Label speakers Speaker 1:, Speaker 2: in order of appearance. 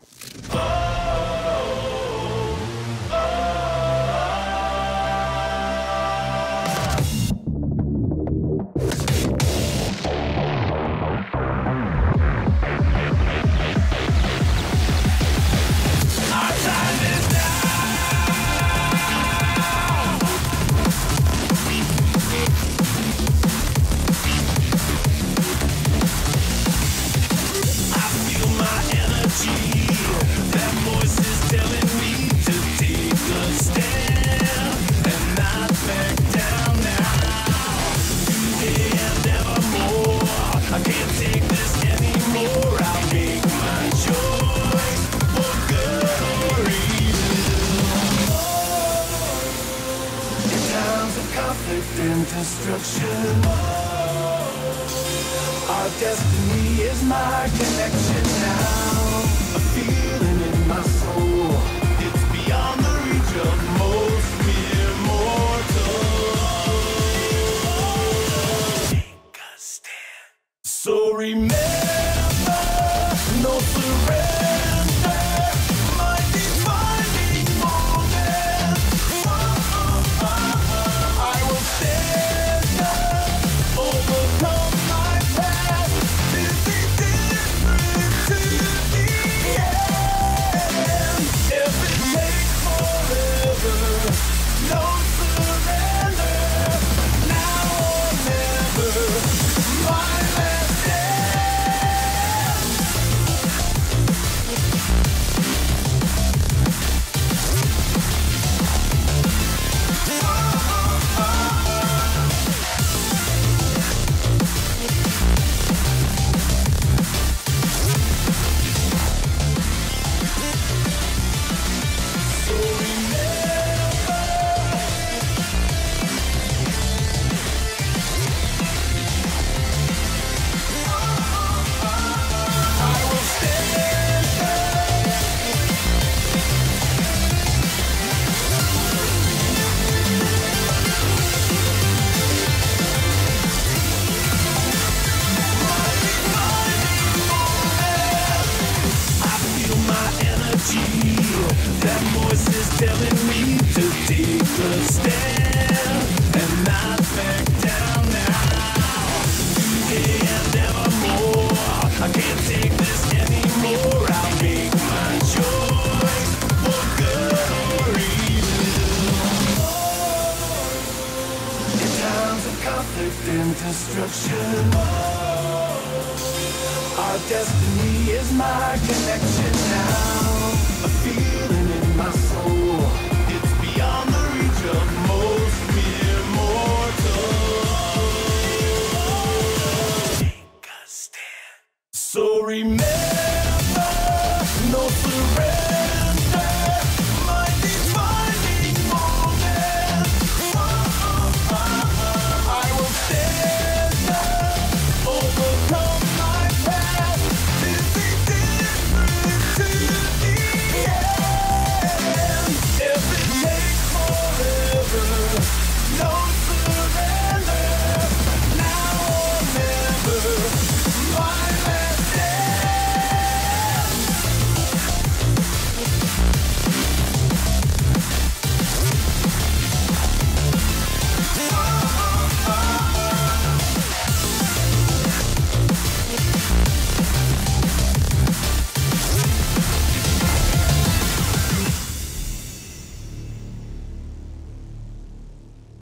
Speaker 1: Destruction. Our destiny is my connection now. A feeling in my soul. It's beyond the reach of most mere mortals. Take a stand. So remember, no surrender. My defining moment. I will stand. That voice is telling me to take a stand and not back down now. Today and evermore, I can't take this anymore. I'll make my choice for good or evil. In times of conflict and destruction, our destiny is my connection now. A feeling in my soul. It's beyond the reach of most mere mortals. Take a stand. So remember, no surrender.